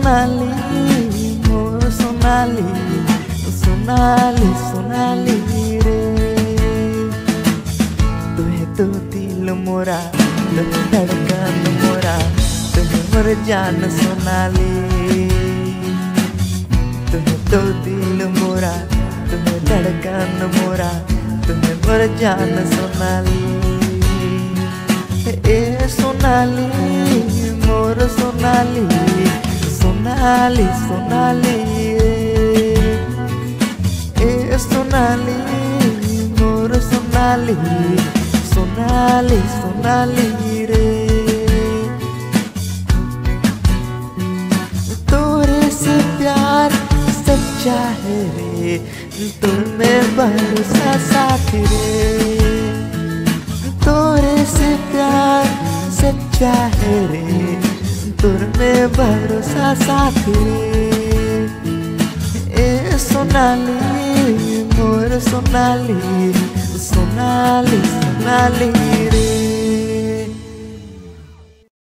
सोनाली मोर सोनाली सोनाली सोनाली रे। तुहे तो दिल मोरा तुहे धड़कन मोरा तुहे मोर जान सोनाली। तुहे तो दिल मोरा तुहे धड़कन मोरा तुहे मोर जान सोनाली। ए सोनाली मोर सोनाली सोनाली सोनाली ए सोनाली मोर सोनाली सोनाली सोनाली रे। तोरे से प्यार सच्चा है रे तुम में भरोसा साथ रे। तोरे से प्यार सच्चा है रे तुर में भरोसा साथ रे। ए सोनाली मोर सोनाली सोनाली सोनाली रे।